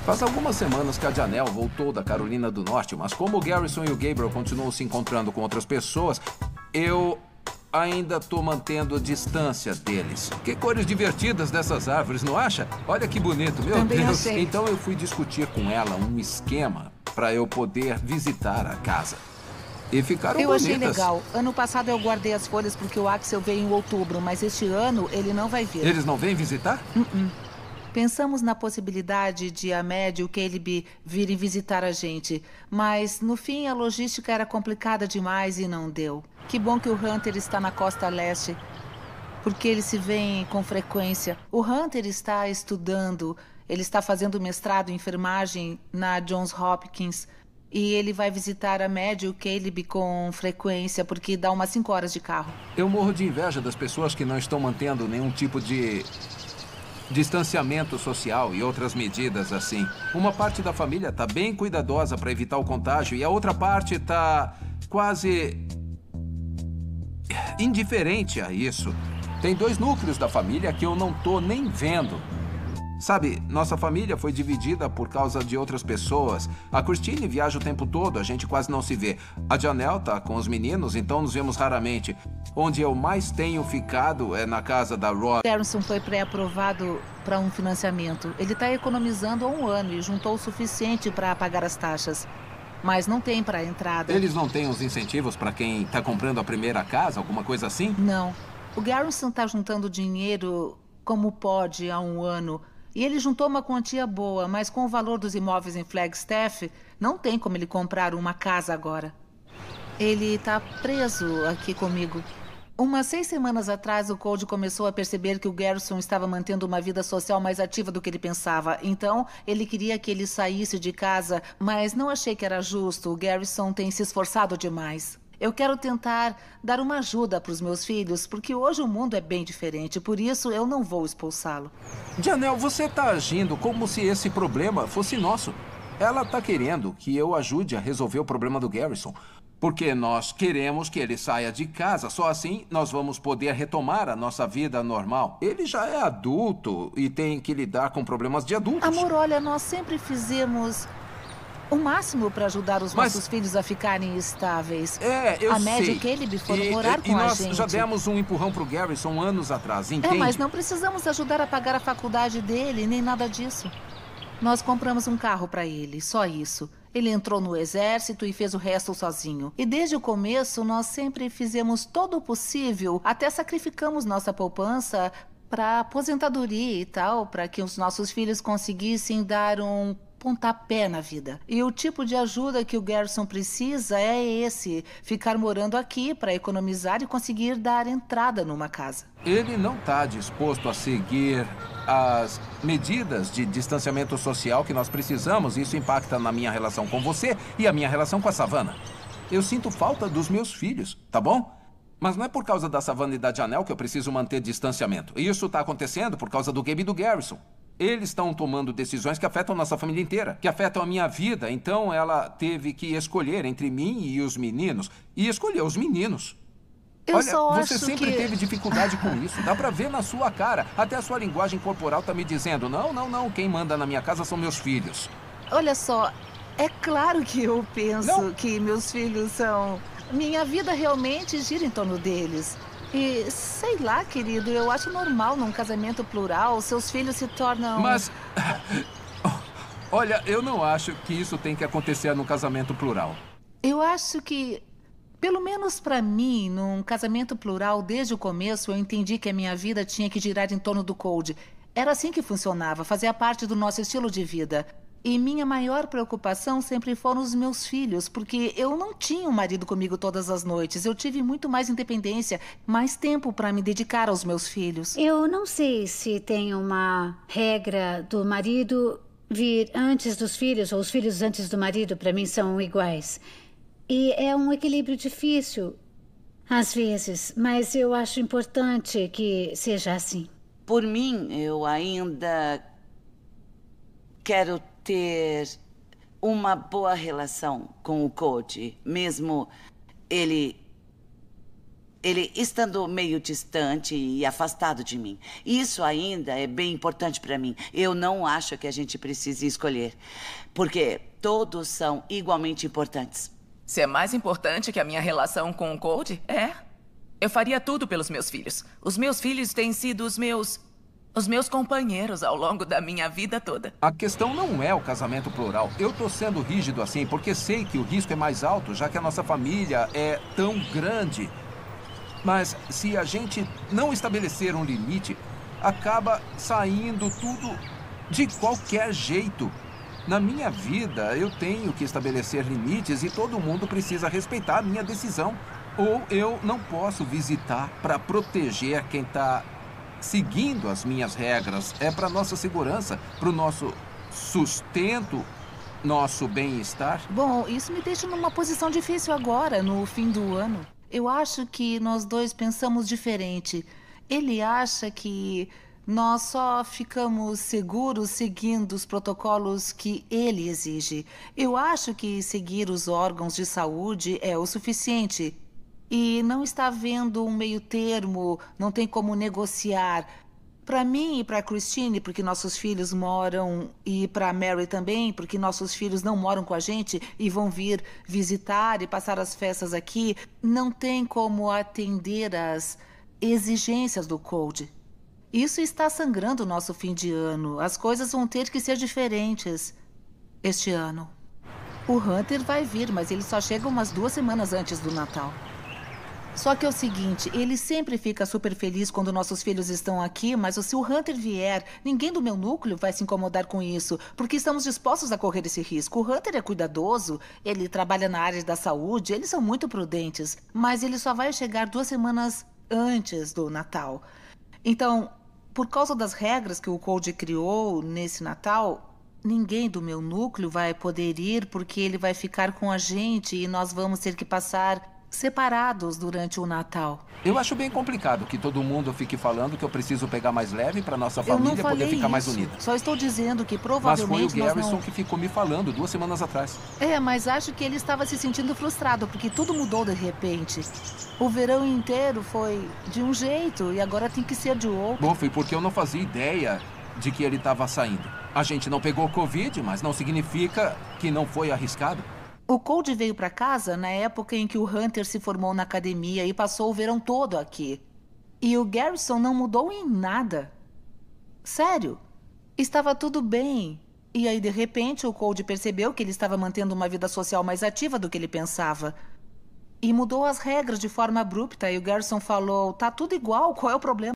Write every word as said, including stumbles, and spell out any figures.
Faz algumas semanas que a Janelle voltou da Carolina do Norte, mas como o Garrison e o Gabriel continuam se encontrando com outras pessoas, eu ainda tô mantendo distância deles. Que cores divertidas dessas árvores, não acha? Olha que bonito, meu Também Deus. achei. Então eu fui discutir com ela um esquema para eu poder visitar a casa. E ficaram Eu achei bonitas. legal. Ano passado eu guardei as folhas porque o Axel veio em outubro, mas este ano ele não vai vir. Eles não vêm visitar? Uh-uh. Pensamos na possibilidade de a Mad e o Caleb virem visitar a gente, mas no fim a logística era complicada demais e não deu. Que bom que o Hunter está na costa leste, porque eles se veem com frequência. O Hunter está estudando, ele está fazendo mestrado em enfermagem na Johns Hopkins e ele vai visitar a Mad e o Caleb com frequência, porque dá umas cinco horas de carro. Eu morro de inveja das pessoas que não estão mantendo nenhum tipo de distanciamento social e outras medidas assim. Uma parte da família tá bem cuidadosa para evitar o contágio e a outra parte tá quase indiferente a isso. Tem dois núcleos da família que eu não tô nem vendo. Sabe, nossa família foi dividida por causa de outras pessoas. A Christine viaja o tempo todo, a gente quase não se vê. A Janelle tá com os meninos, então nos vemos raramente. Onde eu mais tenho ficado é na casa da Rod. Harrison foi pré-aprovado para um financiamento. Ele está economizando há um ano e juntou o suficiente para pagar as taxas. Mas não tem para a entrada. Eles não têm uns incentivos para quem está comprando a primeira casa, alguma coisa assim? Não. O Garrison está juntando dinheiro como pode há um ano. E ele juntou uma quantia boa, mas com o valor dos imóveis em Flagstaff, não tem como ele comprar uma casa agora. Ele está preso aqui comigo. Umas seis semanas atrás, o Cody começou a perceber que o Garrison estava mantendo uma vida social mais ativa do que ele pensava. Então, ele queria que ele saísse de casa, mas não achei que era justo. O Garrison tem se esforçado demais. Eu quero tentar dar uma ajuda para os meus filhos, porque hoje o mundo é bem diferente, por isso eu não vou expulsá-lo. Janelle, você está agindo como se esse problema fosse nosso. Ela está querendo que eu ajude a resolver o problema do Garrison, porque nós queremos que ele saia de casa. Só assim nós vamos poder retomar a nossa vida normal. Ele já é adulto e tem que lidar com problemas de adultos. Amor, olha, nós sempre fizemos o máximo para ajudar os Mas... nossos filhos a ficarem estáveis. É, eu a Mad sei. e o Caleb foram e, morar e, com e a nós gente. já demos um empurrão pro Garrison anos atrás, entende? É, mas não precisamos ajudar a pagar a faculdade dele, nem nada disso. Nós compramos um carro para ele, só isso. Ele entrou no exército e fez o resto sozinho. E desde o começo, nós sempre fizemos todo o possível, até sacrificamos nossa poupança para aposentadoria e tal, para que os nossos filhos conseguissem dar um pontapé na vida. E o tipo de ajuda que o Garrison precisa é esse, ficar morando aqui para economizar e conseguir dar entrada numa casa. Ele não está disposto a seguir as medidas de distanciamento social que nós precisamos. Isso impacta na minha relação com você e a minha relação com a Savannah. Eu sinto falta dos meus filhos, tá bom? Mas não é por causa da Savannah e da Janelle que eu preciso manter distanciamento. Isso está acontecendo por causa do Gabe e do Garrison. Eles estão tomando decisões que afetam nossa família inteira, que afetam a minha vida. Então ela teve que escolher entre mim e os meninos. E escolheu os meninos. Eu Olha, só você acho sempre que... teve dificuldade com isso. Dá pra ver na sua cara. Até a sua linguagem corporal tá me dizendo: não, não, não. Quem manda na minha casa são meus filhos. Olha só, é claro que eu penso Não. que meus filhos são... Minha vida realmente gira em torno deles. E, sei lá, querido, eu acho normal num casamento plural, seus filhos se tornam... Mas... Olha, eu não acho que isso tem que acontecer no casamento plural. Eu acho que, pelo menos pra mim, num casamento plural, desde o começo, eu entendi que a minha vida tinha que girar em torno do Cody. Era assim que funcionava, fazia parte do nosso estilo de vida. E minha maior preocupação sempre foram os meus filhos, porque eu não tinha um marido comigo todas as noites. Eu tive muito mais independência, mais tempo para me dedicar aos meus filhos. Eu não sei se tem uma regra do marido vir antes dos filhos ou os filhos antes do marido. Para mim são iguais. E é um equilíbrio difícil, às vezes, mas eu acho importante que seja assim. Por mim, eu ainda quero ter uma boa relação com o Cody, mesmo ele ele estando meio distante e afastado de mim. Isso ainda é bem importante para mim. Eu não acho que a gente precise escolher, porque todos são igualmente importantes. Se é mais importante que a minha relação com o Cold, é. Eu faria tudo pelos meus filhos. Os meus filhos têm sido os meus... os meus companheiros ao longo da minha vida toda. A questão não é o casamento plural. Eu tô sendo rígido assim porque sei que o risco é mais alto, já que a nossa família é tão grande. Mas se a gente não estabelecer um limite, acaba saindo tudo de qualquer jeito. Na minha vida, eu tenho que estabelecer limites e todo mundo precisa respeitar a minha decisão. Ou eu não posso visitar para proteger quem está seguindo as minhas regras. É para nossa segurança, para o nosso sustento, nosso bem-estar. Bom, isso me deixa numa posição difícil agora, no fim do ano. Eu acho que nós dois pensamos diferente. Ele acha que nós só ficamos seguros seguindo os protocolos que ele exige. Eu acho que seguir os órgãos de saúde é o suficiente. E não está havendo um meio termo, não tem como negociar. Para mim e para Christine, porque nossos filhos moram, e para Mary também, porque nossos filhos não moram com a gente e vão vir visitar e passar as festas aqui, não tem como atender às exigências do Cold. Isso está sangrando o nosso fim de ano. As coisas vão ter que ser diferentes este ano. O Hunter vai vir, mas ele só chega umas duas semanas antes do Natal. Só que é o seguinte, ele sempre fica super feliz quando nossos filhos estão aqui, mas se o Hunter vier, ninguém do meu núcleo vai se incomodar com isso, porque estamos dispostos a correr esse risco. O Hunter é cuidadoso, ele trabalha na área da saúde, eles são muito prudentes, mas ele só vai chegar duas semanas antes do Natal. Então, por causa das regras que o Cold criou nesse Natal, ninguém do meu núcleo vai poder ir porque ele vai ficar com a gente e nós vamos ter que passar separados durante o Natal. Eu acho bem complicado que todo mundo fique falando que eu preciso pegar mais leve para nossa família poder ficar isso. mais unida. Só estou dizendo que Mas provavelmente foi o Garrison nós não... que ficou me falando duas semanas atrás. É, mas acho que ele estava se sentindo frustrado porque tudo mudou de repente. O verão inteiro foi de um jeito e agora tem que ser de outro. Bom, foi porque eu não fazia ideia de que ele estava saindo. A gente não pegou Covid, mas não significa que não foi arriscado. O Cold veio para casa na época em que o Hunter se formou na academia e passou o verão todo aqui. E o Garrison não mudou em nada. Sério. Estava tudo bem. E aí, de repente, o Cold percebeu que ele estava mantendo uma vida social mais ativa do que ele pensava. E mudou as regras de forma abrupta. E o Garrison falou, tá tudo igual, qual é o problema?